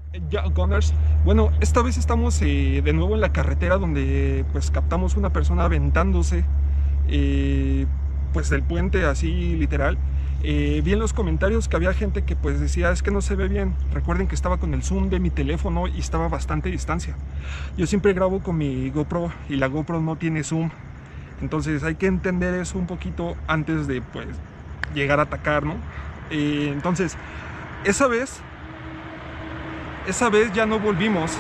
Ya, Gunners. Bueno, esta vez estamos de nuevo en la carretera donde pues captamos una persona aventándose eh, pues del puente así literal. Vi en los comentarios que había gente que pues decía es que no se ve bien. Recuerden que estaba con el zoom de mi teléfono y estaba a bastante distancia. Yo siempre grabo con mi GoPro y la GoPro no tiene zoom. Entonces hay que entender eso un poquito antes de pues llegar a atacar, ¿no? Entonces, esa vez ya no volvimos.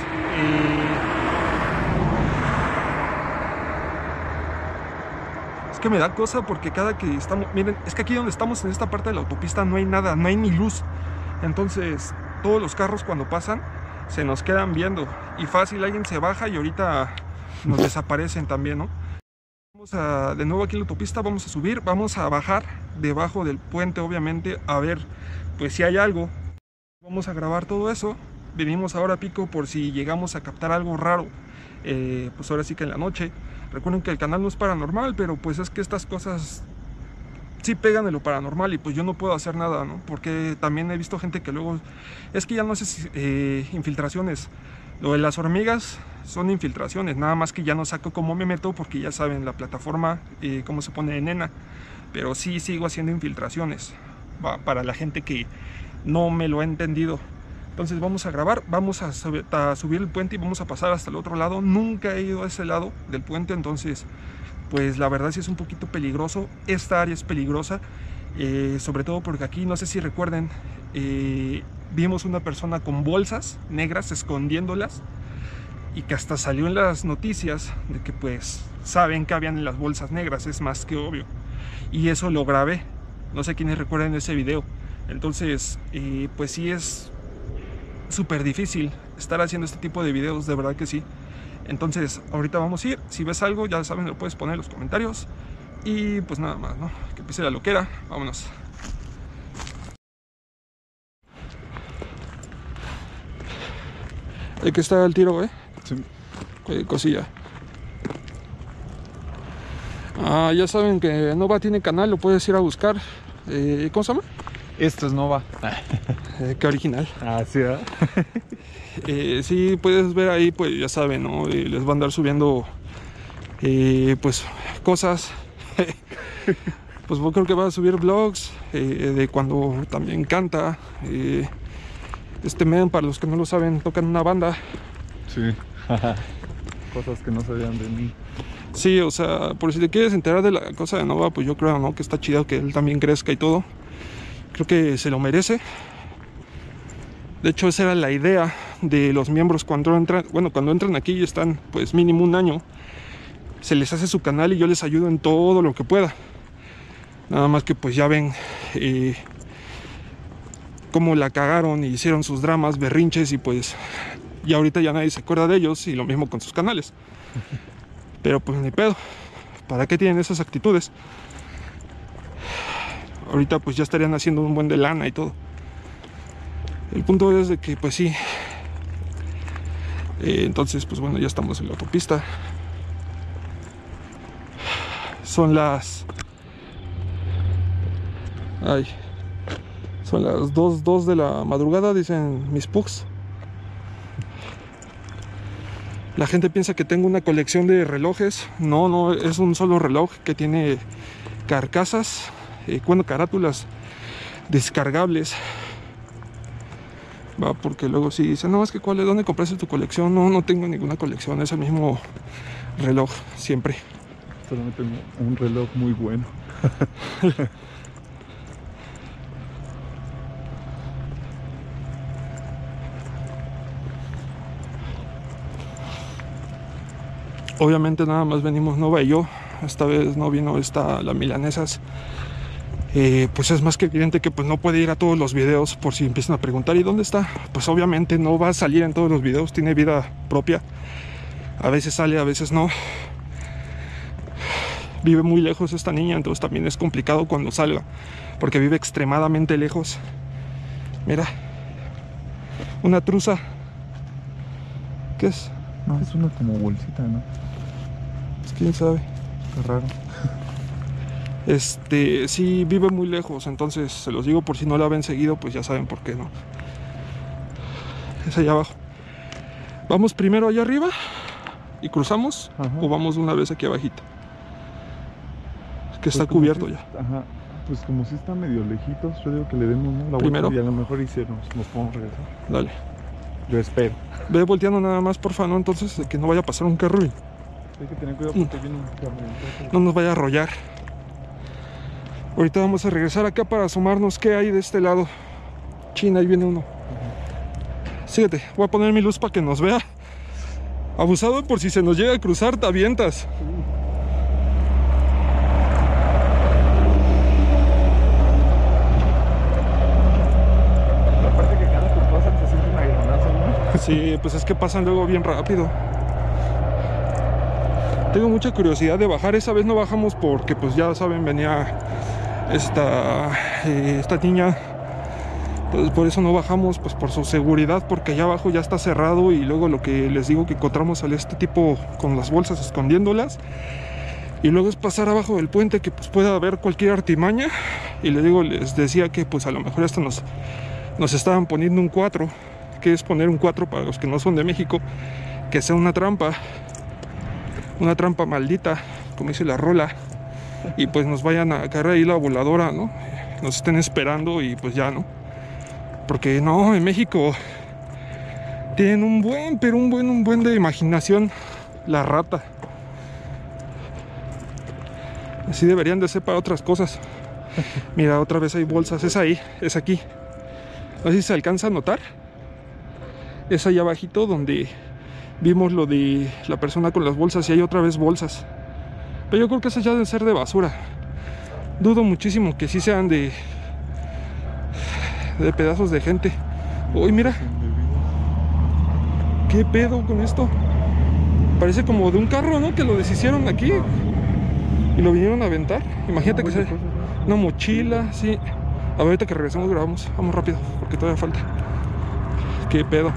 Es que me da cosa porque cada que estamos... Miren, es que aquí donde estamos en esta parte de la autopista no hay nada, no hay ni luz. Entonces, todos los carros cuando pasan se nos quedan viendo. Y fácil, alguien se baja y ahorita nos desaparecen también, ¿no? Vamos de nuevo aquí en la autopista, vamos a subir, vamos a bajar debajo del puente, obviamente, a ver pues si hay algo. Vamos a grabar todo eso. Venimos ahora a pico por si llegamos a captar algo raro, pues ahora sí que en la noche. Recuerden que el canal no es paranormal, pero pues es que estas cosas sí pegan en lo paranormal y pues yo no puedo hacer nada, ¿no? Porque también he visto gente que luego, es que ya no sé si infiltraciones, lo de las hormigas son infiltraciones, nada más que ya no saco cómo me meto porque ya saben la plataforma, cómo se pone de nena, pero sí sigo haciendo infiltraciones, para la gente que no me lo ha entendido. Entonces vamos a grabar, vamos a subir el puente y vamos a pasar hasta el otro lado. Nunca he ido a ese lado del puente, entonces pues la verdad sí es un poquito peligroso. Esta área es peligrosa, sobre todo porque aquí, no sé si recuerden, vimos una persona con bolsas negras escondiéndolas y que hasta salió en las noticias de que pues saben que habían en las bolsas negras, es más que obvio. Y eso lo grabé, no sé quiénes recuerdan ese video. Entonces pues sí es súper difícil estar haciendo este tipo de videos, de verdad que sí. Entonces ahorita vamos a ir, si ves algo ya saben, lo puedes poner en los comentarios. Y pues nada más, ¿no? Que empiece la loquera, vámonos. Hay que estar al tiro, Sí. Cosilla. Ya saben que Nova tiene canal, lo puedes ir a buscar. ¿Cómo se llama? Esto es Nova. Qué original. Sí, ¿verdad? Sí, puedes ver ahí, pues ya saben, ¿no? Les va a andar subiendo pues cosas. Pues creo que va a subir vlogs de cuando también canta. Este men, para los que no lo saben, toca en una banda. Sí. Cosas que no sabían de mí. Sí, o sea, por si te quieres enterar de la cosa de Nova, pues yo creo, ¿no? Que está chido que él también crezca y todo. Creo que se lo merece. De hecho, esa era la idea de los miembros cuando entran. Bueno, cuando entran aquí y están pues mínimo un año, se les hace su canal y yo les ayudo en todo lo que pueda. Nada más que pues ya ven cómo la cagaron y hicieron sus dramas, berrinches, y pues ya ahorita ya nadie se acuerda de ellos, y lo mismo con sus canales. Pero pues ni pedo, ¿para qué tienen esas actitudes? Ahorita pues ya estarían haciendo un buen de lana y todo. El punto es de que pues sí. Entonces pues bueno, ya estamos en la autopista. Son las... son las 2 de la madrugada, dicen mis pugs. La gente piensa que tengo una colección de relojes. No, es un solo reloj que tiene carcasas, carátulas descargables. Va, porque luego sí dicen, no, es que ¿dónde compraste tu colección? No tengo ninguna colección, es el mismo reloj siempre. Solamente un reloj muy bueno. Obviamente nada más venimos Nova y yo. Esta vez no vino la milanesas. Pues es más que evidente que pues no puede ir a todos los videos, por si empiezan a preguntar ¿y dónde está? Pues obviamente no va a salir en todos los videos, tiene vida propia. A veces sale, a veces no. Vive muy lejos esta niña, entonces también es complicado cuando salga, porque vive extremadamente lejos. Mira, una truza. ¿Qué es? No, es una como bolsita, ¿no? Pues quién sabe. Está raro. Sí, vive muy lejos, entonces se los digo por si no la ven seguido, pues ya saben por qué, ¿no? Es allá abajo. ¿Vamos primero allá arriba y cruzamos? Ajá. ¿O vamos una vez aquí abajito? Es que está Pues como cubierto si- ya. Ajá. Pues como si está medio lejitos, yo digo que le demos, ¿no?, la Primero. vuelta y a lo mejor nos podemos regresar. Dale. Yo espero. Ve volteando nada más, porfa, ¿no? Entonces, de que no vaya a pasar un carro y Hay que tener cuidado porque viene un camioneta. no nos vaya a arrollar. Ahorita vamos a regresar acá para asomarnos qué hay de este lado. China, ahí viene uno. Síguete, voy a poner mi luz para que nos vea. Abusado, por si se nos llega a cruzar, te avientas. Aparte que cada que pasan se siente un aeronazo, ¿no? Sí, pues es que pasan luego bien rápido. Tengo mucha curiosidad de bajar. Esa vez no bajamos porque, pues ya saben, venía esta niña. Entonces por eso no bajamos, pues por su seguridad, porque allá abajo ya está cerrado. Y luego lo que les digo, que encontramos a este tipo con las bolsas escondiéndolas. Y luego es pasar abajo del puente, que pues pueda haber cualquier artimaña. Y les digo, les decía que pues a lo mejor hasta nos estaban poniendo un 4. Que es poner un 4 para los que no son de México, que sea una trampa maldita, como dice la rola, y pues nos vayan a caer ahí la voladora, ¿no? Nos estén esperando y pues ya, ¿no? Porque no, en México tienen un buen de imaginación la rata. Así deberían de ser para otras cosas. Mira, otra vez hay bolsas, es ahí, es aquí. No sé si se alcanza a notar. Es allá abajito donde vimos lo de la persona con las bolsas, y hay otra vez bolsas. Pero yo creo que esas ya deben ser de basura. Dudo muchísimo que sí sean de pedazos de gente. Uy, mira, ¿qué pedo con esto? Parece como de un carro, ¿no? Que lo deshicieron aquí y lo vinieron a aventar. Imagínate que sea una mochila, sí. A ver, ahorita que regresemos grabamos. Vamos rápido, porque todavía falta. ¿Qué pedo?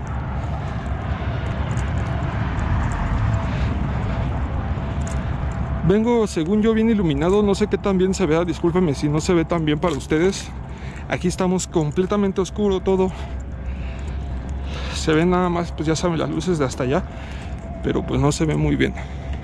Vengo, según yo, bien iluminado. No sé qué tan bien se vea. Discúlpenme si no se ve tan bien para ustedes. Aquí estamos completamente oscuro todo. Se ven nada más, pues ya saben, las luces de hasta allá. Pero pues no se ve muy bien.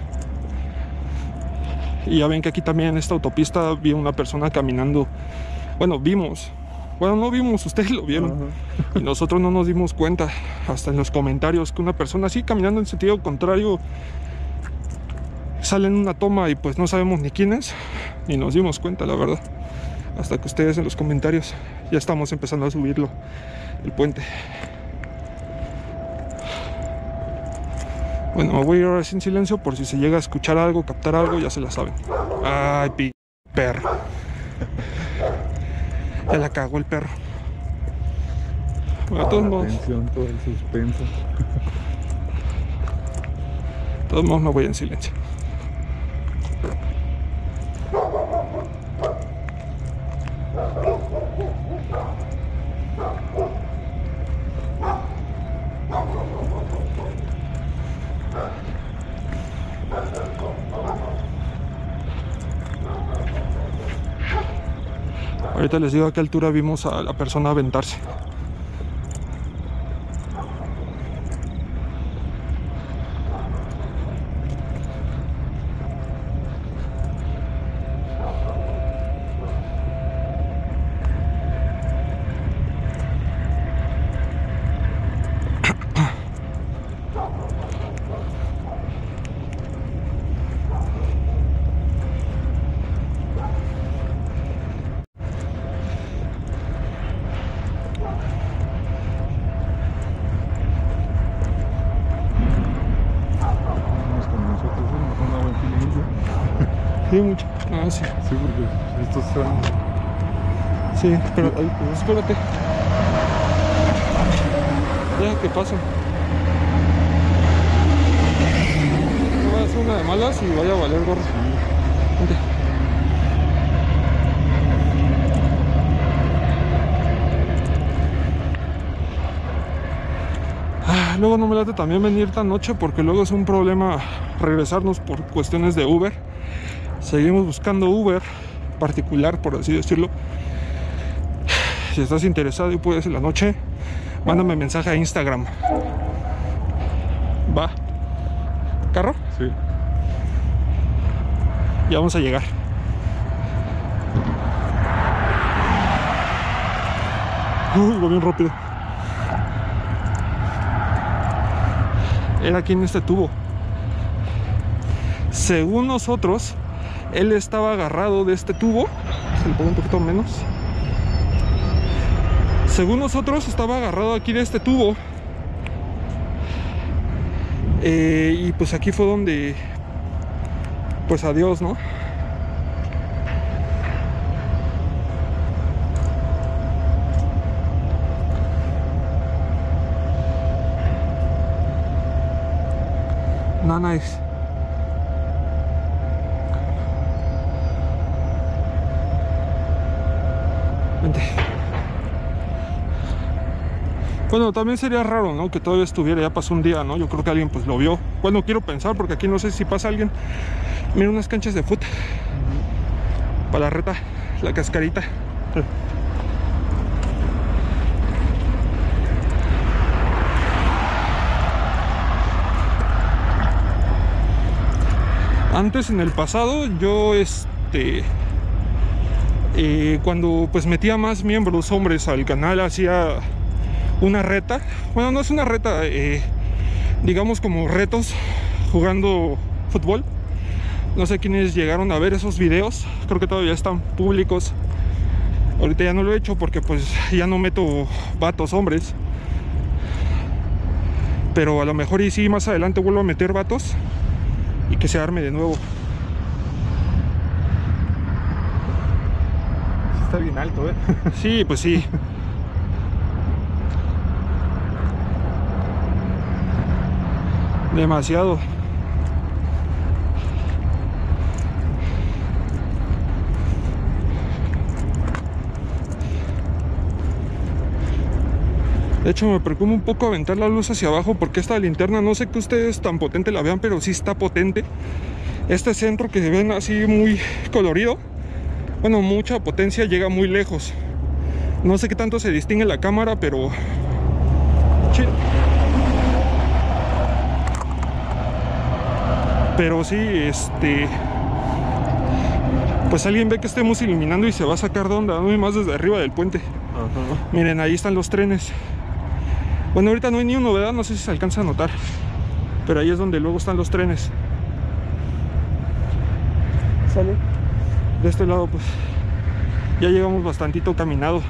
Y ya ven que aquí también en esta autopista vi una persona caminando. Bueno, vimos. Bueno, no vimos, ustedes lo vieron. Ajá. Y nosotros no nos dimos cuenta. Hasta en los comentarios que una persona así caminando en sentido contrario sale en una toma y pues no sabemos ni quién es, ni nos dimos cuenta, la verdad, hasta que ustedes en los comentarios. Ya estamos empezando a subirlo, el puente. Bueno, me voy a ir ahora sin silencio por si se llega a escuchar algo, captar algo, ya se la saben. Ay, perro. Ya la cagó el perro. Bueno, de todos modos, Tensión, todo el suspenso. de todos modos me voy en silencio. Ahorita les digo a qué altura vimos a la persona aventarse. Vamos con nosotros, nos han dado silencio. Sí, mucho. Ah, sí. Sí, porque estos son... Sí, pero Ay, pues. espérate. Deja que pasen. No vaya a ser una de malas y vaya a valer gorro. Vente. Luego no me late también venir tan noche porque luego es un problema regresarnos por cuestiones de Uber. Seguimos buscando Uber particular, por así decirlo. Si estás interesado y puedes en la noche, Mándame mensaje a Instagram. Va. ¿Carro? Sí. Ya vamos a llegar. Uy, va bien rápido. Era aquí en este tubo. Según nosotros, él estaba agarrado de este tubo. Se le pone un poquito menos. Según nosotros, estaba agarrado aquí de este tubo. Y pues aquí fue donde, pues adiós, ¿no? No, nice. Vente. Bueno, también sería raro, ¿no? Que todavía estuviera, ya pasó un día, ¿no? Yo creo que alguien pues lo vio. Bueno, quiero pensar, porque aquí no sé si pasa alguien. Mira unas canchas de fútbol. Para la reta, la cascarita. Antes, en el pasado, yo cuando pues metía más miembros hombres al canal, hacía una reta. Bueno, no es una reta, digamos como retos jugando fútbol. No sé quiénes llegaron a ver esos videos, creo que todavía están públicos. Ahorita ya no lo he hecho porque pues ya no meto vatos hombres, pero a lo mejor y sí, más adelante vuelvo a meter vatos y que se arme de nuevo. Está bien alto, ¿eh? Sí, pues sí. Demasiado. De hecho, me preocupa un poco aventar la luz hacia abajo porque esta linterna, no sé que ustedes tan potente la vean, pero sí está potente. Este centro que se ven así muy colorido, bueno, mucha potencia, llega muy lejos. No sé qué tanto se distingue en la cámara, pero sí. Pero sí, pues alguien ve que estemos iluminando y se va a sacar de onda, ¿no? Y más desde arriba del puente. Ajá. Miren, ahí están los trenes. Bueno, ahorita no hay ni una novedad, no sé si se alcanza a notar, pero ahí es donde luego están los trenes. Sale. De este lado pues ya llegamos bastantito caminado.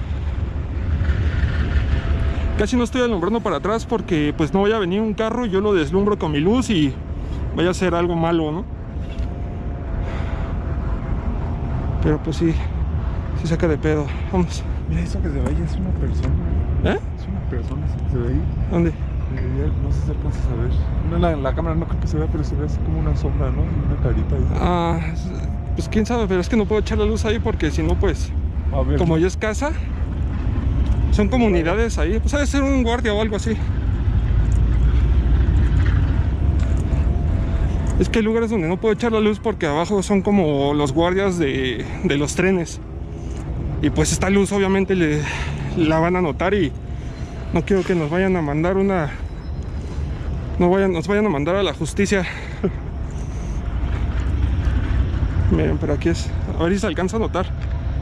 Casi no estoy alumbrando para atrás porque pues no vaya a venir un carro y yo lo deslumbro con mi luz y vaya a ser algo malo, ¿no? Pero pues sí, sí saca de pedo. Vamos. Mira, eso que se ve ahí es una persona. ¿Eh? Es una persona esa que se ve ahí. ¿Dónde? No sé si alcanzas a ver. No, en la cámara no creo que se vea, pero se ve así como una sombra, ¿no? Y una carita ahí. Ah, pues quién sabe, pero es que no puedo echar la luz ahí porque si no pues, A ver. como ya es casa, son comunidades ahí, pues ha de ser un guardia o algo así. Es que hay lugares donde no puedo echar la luz porque abajo son como los guardias de los trenes. Y pues esta luz obviamente la van a notar y no quiero que nos vayan a mandar nos vayan a mandar a la justicia. Miren, pero aquí es, a ver si se alcanza a notar.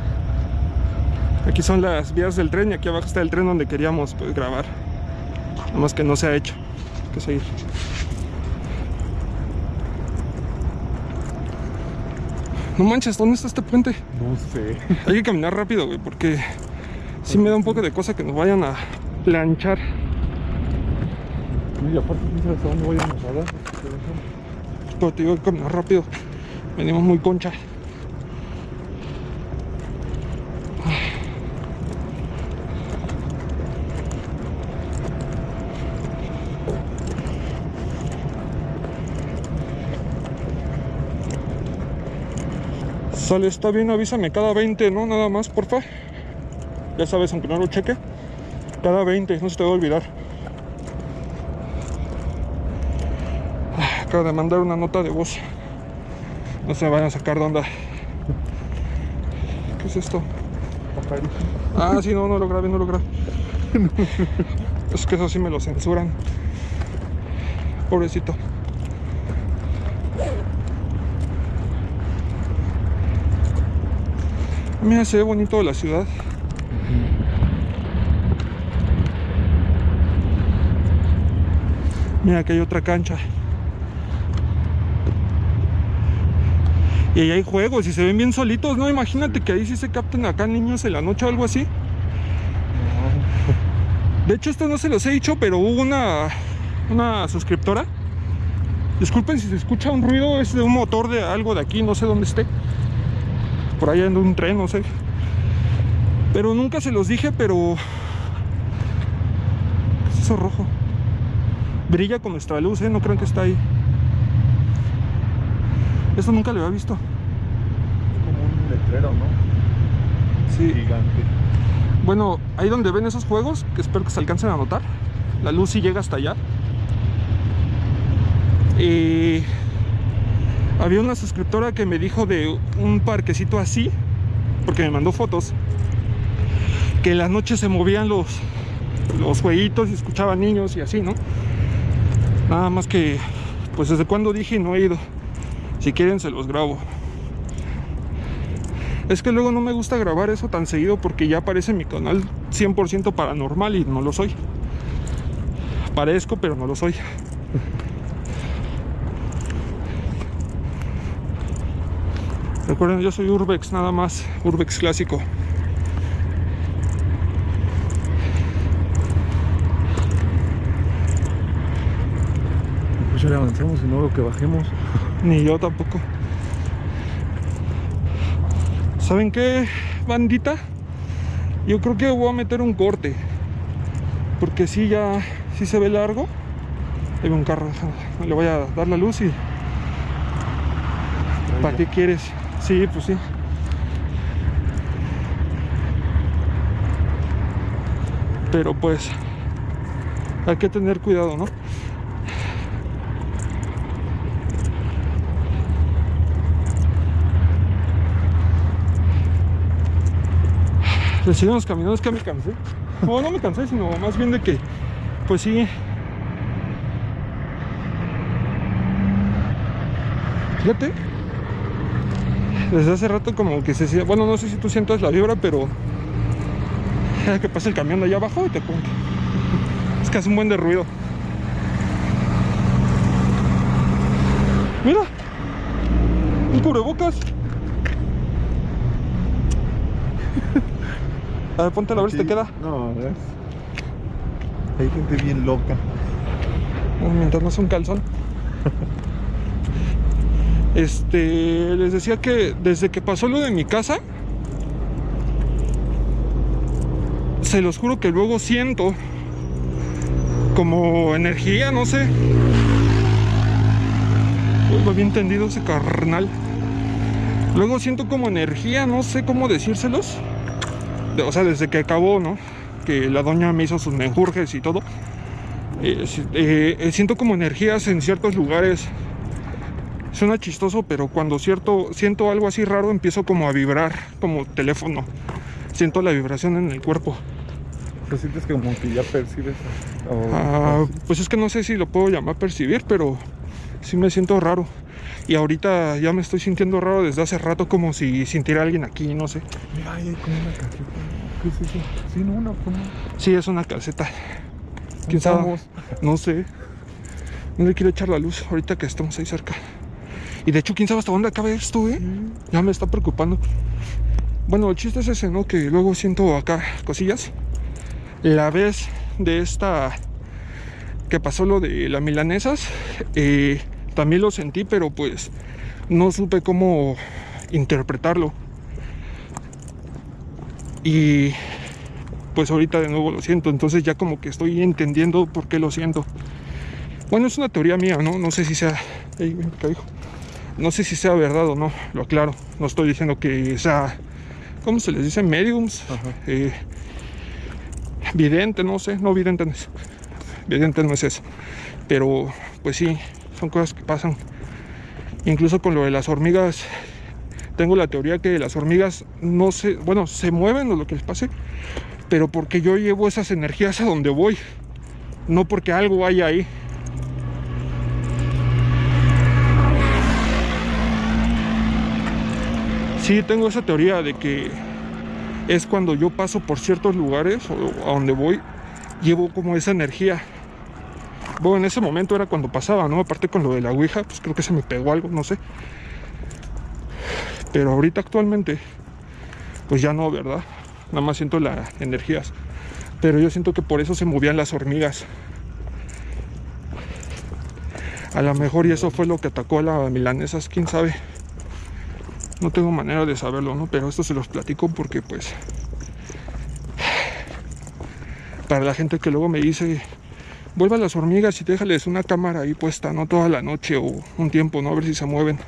Aquí son las vías del tren y aquí abajo está el tren donde queríamos pues grabar. Nada más que no se ha hecho. Hay que seguir. No manches, ¿dónde está este puente? No sé. Hay que caminar rápido, güey, porque sí me da un poco de cosa que nos vayan a planchar. Y aparte, ¿quién sabe hasta dónde voy a nadar? Pero te digo que caminar rápido. Venimos muy concha. Sale, está bien, avísame cada 20, ¿no? Nada más, porfa. Ya sabes, aunque no lo cheque. Cada 20, no se te va a olvidar. Acabo de mandar una nota de voz. No se me vayan a sacar de onda. ¿Qué es esto? Ah, sí, no lo grabé, no lo grabé. Es que eso sí me lo censuran. Pobrecito. Mira, se ve bonito la ciudad. Mira, que hay otra cancha. Y ahí hay juegos y se ven bien solitos, ¿no? Imagínate que ahí sí se capten acá niños en la noche o algo así. De hecho, esto no se los he dicho, pero hubo una suscriptora. Disculpen si se escucha un ruido, es de un motor de algo de aquí, no sé dónde esté. Por allá en un tren, no sé. Pero nunca se los dije, pero... ¿qué es eso rojo? Brilla con nuestra luz, ¿eh? No crean que está ahí. Esto nunca lo había visto. Como un letrero, ¿no? Sí. Gigante. Bueno, ahí donde ven esos juegos, que espero que se alcancen a notar, la luz sí llega hasta allá. Y había una suscriptora que me dijo de un parquecito así, porque me mandó fotos, que en las noches se movían los jueguitos y escuchaban niños y así, ¿no? Nada más que, pues desde cuando dije no he ido. Si quieren se los grabo. Es que luego no me gusta grabar eso tan seguido porque ya aparece en mi canal 100% paranormal y no lo soy. Parezco, pero no lo soy. Recuerden, yo soy Urbex, nada más. Urbex clásico. Pues ya le avanzamos y no veo que bajemos. Ni yo tampoco. ¿Saben qué, bandita? Yo creo que voy a meter un corte. Porque sí, ya sí se ve largo. Hay un carro. Le voy a dar la luz y... ¿para qué quieres? Sí, pues sí. Pero pues hay que tener cuidado, ¿no? Le seguimos caminando, es que me cansé. No, no me cansé, sino más bien de que, pues sí. Fíjate, desde hace rato como que se... bueno, no sé si tú sientas la vibra, pero... que pasa el camión de allá abajo y te pongo. Es que hace un buen de ruido. Mira, un cubrebocas. A ver, ponte a ver si te queda. No, ¿ves? Hay gente bien loca. Mientras no es un calzón. Les decía que desde que pasó lo de mi casa, se los juro que luego siento como energía, no sé. Uy, bien tendido ese carnal. Luego siento como energía, no sé cómo decírselos. O sea, desde que acabó, ¿no? Que la doña me hizo sus menjurjes y todo. Siento como energías en ciertos lugares. Suena chistoso, pero cuando siento algo así raro, empiezo como a vibrar, como teléfono. Siento la vibración en el cuerpo. ¿Te sientes como que ya percibes? Pues es que no sé si lo puedo llamar percibir, pero sí me siento raro. Y ahorita ya me estoy sintiendo raro desde hace rato, como si sintiera a alguien aquí, no sé. Mira, ahí hay como una caseta. ¿Qué es eso? Sí, no, una forma. Sí, es una caseta. ¿Quién sabe? No sé. No le quiero echar la luz ahorita que estamos ahí cerca. Y de hecho, ¿quién sabe hasta dónde acabe esto, eh? Ya me está preocupando. Bueno, el chiste es ese, ¿no? Que luego siento acá cosillas. La vez de esta... que pasó lo de las milanesas, también lo sentí, pero pues no supe cómo interpretarlo. Y pues ahorita de nuevo lo siento, entonces ya como que estoy entendiendo por qué lo siento. Bueno, es una teoría mía, ¿no? No sé si sea... no sé si sea verdad o no, lo aclaro. No estoy diciendo que sea... ¿cómo se les dice? Mediums. Vidente, no sé, no vidente no es. Vidente no es eso. Pero pues sí, son cosas que pasan. Incluso con lo de las hormigas, tengo la teoría que las hormigas no se... bueno, se mueven o lo que les pase, pero porque yo llevo esas energías a donde voy. no porque algo haya ahí. Sí, tengo esa teoría de que es cuando yo paso por ciertos lugares o a donde voy, llevo como esa energía. Bueno, en ese momento era cuando pasaba, ¿no? Aparte con lo de la ouija, pues creo que se me pegó algo, no sé. Pero ahorita actualmente, pues ya no, ¿verdad? Nada más siento las energías. Pero yo siento que por eso se movían las hormigas. A lo mejor y eso fue lo que atacó a las milanesas, quién sabe. No tengo manera de saberlo, ¿no? Pero esto se los platico porque, pues, para la gente que luego me dice, vuelve a las hormigas y déjales una cámara ahí puesta, ¿no? Toda la noche o un tiempo, ¿no? A ver si se mueven.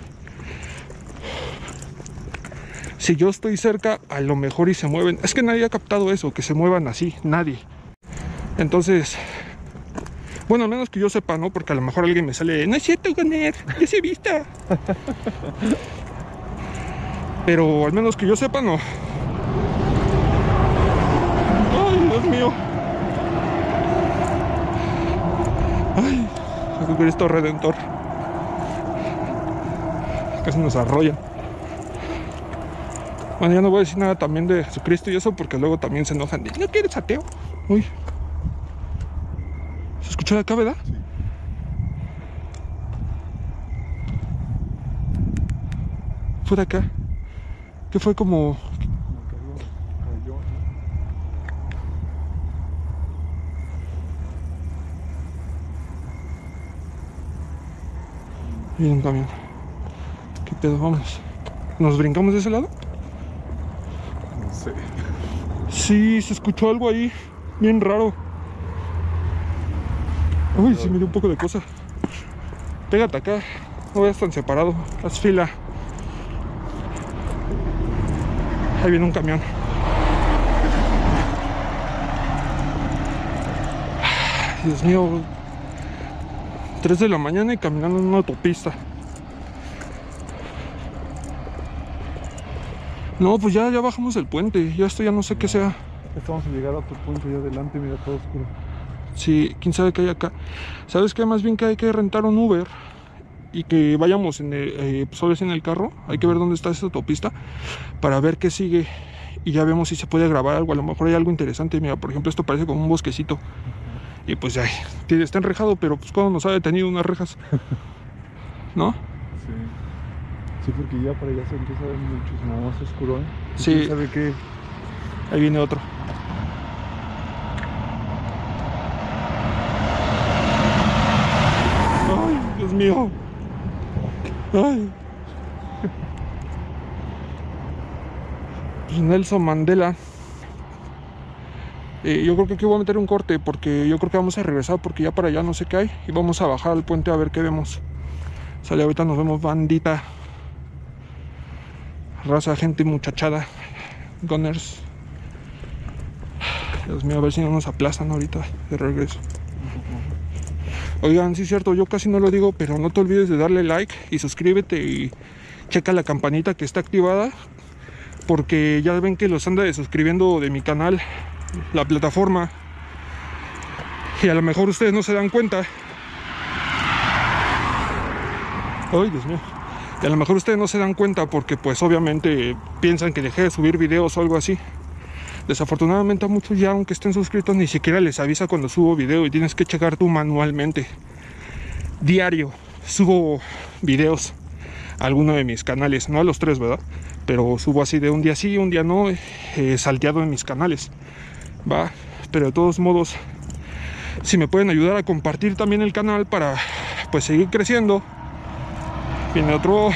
Si yo estoy cerca, a lo mejor y se mueven. Es que nadie ha captado eso, que se muevan así, nadie. Entonces, bueno, al menos que yo sepa, ¿no? Porque a lo mejor alguien me sale, no es cierto, Goner, ya se vista. Pero al menos que yo sepa, no. Ay, Dios mío. Ay, Jesucristo Redentor. Casi nos arrollan. Bueno, ya no voy a decir nada también de Jesucristo y eso porque luego también se enojan. ¿No que eres ateo? Uy. ¿Se escuchó de acá, verdad? Sí. Fue de acá. Que fue como... Cayó, ¿no? Viene un camión. ¿Qué pedo? Vamos. ¿Nos brincamos de ese lado? No sé. Sí, se escuchó algo ahí. Bien raro. Uy, sí me dio un poco de cosa. Pégate acá. No vayas tan separado. Haz fila. Ahí viene un camión. Dios mío. 3 de la mañana y caminando en una autopista. No, pues ya bajamos el puente. Ya esto ya no sé qué sea. Estamos a llegar a otro punto ya adelante, mira, todo oscuro. Sí, quién sabe qué hay acá. ¿Sabes qué? Más bien que hay que rentar un Uber y que vayamos en solo en el carro. Hay que ver dónde está esa autopista para ver qué sigue y ya vemos si se puede grabar algo. A lo mejor hay algo interesante. Mira, por ejemplo, esto parece como un bosquecito. Y pues ya está enrejado, pero pues cuando nos ha detenido unas rejas, ¿no? Sí. Sí, porque ya para allá se empieza a ver muchísimo más oscuro, ¿eh? Sí. ¿Quién sabe qué? Ahí viene otro. Ay, Dios mío. Ay. Pues Nelson Mandela. Yo creo que aquí voy a meter un corte porque yo creo que vamos a regresar porque ya para allá no sé qué hay y vamos a bajar al puente a ver qué vemos. Sale, ahorita nos vemos, bandita. Raza, gente muchachada. Gunners. Dios mío, a ver si no nos aplastan ahorita de regreso. Oigan, sí es cierto, yo casi no lo digo, pero no te olvides de darle like y suscríbete y checa la campanita que está activada porque ya ven que los anda desuscribiendo de mi canal la plataforma y a lo mejor ustedes no se dan cuenta. Ay, Dios mío. Y a lo mejor ustedes no se dan cuenta porque pues obviamente piensan que dejé de subir videos o algo así. Desafortunadamente a muchos ya, aunque estén suscritos, ni siquiera les avisa cuando subo video y tienes que checar tú manualmente. Diario subo videos a alguno de mis canales, no a los 3, ¿verdad? Pero subo así de un día sí, un día no, salteado en mis canales, ¿va? Pero de todos modos, si me pueden ayudar a compartir también el canal para pues seguir creciendo. Viene otro.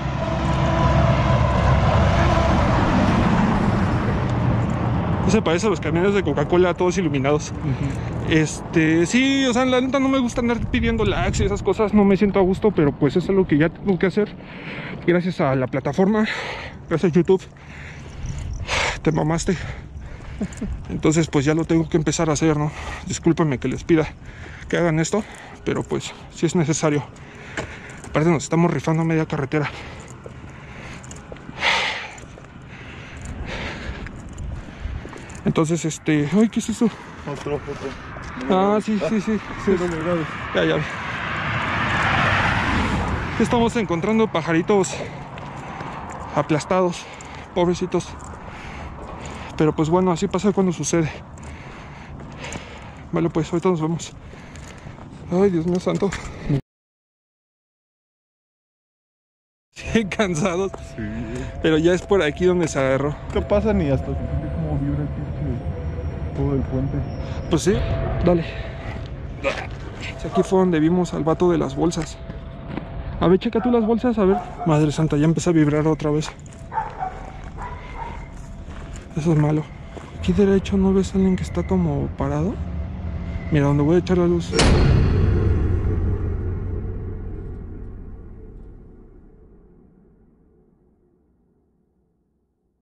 Se parece a los camiones de Coca-Cola todos iluminados. Sí, o sea, la neta no me gusta andar pidiendo likes y esas cosas, no me siento a gusto, pero pues eso es lo que ya tengo que hacer. Gracias a la plataforma, gracias a YouTube. Te mamaste. Entonces pues ya lo tengo que empezar a hacer, ¿no? Discúlpenme que les pida que hagan esto, pero pues sí es necesario. Aparte nos estamos rifando a media carretera. Entonces, ay, ¿qué es eso? Otro. Ah, sí. 0 grados. Ya vi. Estamos encontrando pajaritos aplastados, pobrecitos. Pero pues bueno, así pasa cuando sucede. Vale, pues ahorita nos vemos. Ay, Dios mío santo. Bien cansados. Sí. Pero ya es por aquí donde se agarró. ¿Qué pasa? Ni hasta se siente como vibra el pinche todo el puente. Pues sí, dale. Aquí fue donde vimos al vato de las bolsas. A ver, checa tú las bolsas, a ver. Madre santa, ya empezó a vibrar otra vez. Eso es malo. Aquí derecho, ¿no ves a alguien que está como parado? Mira, donde voy a echar la luz.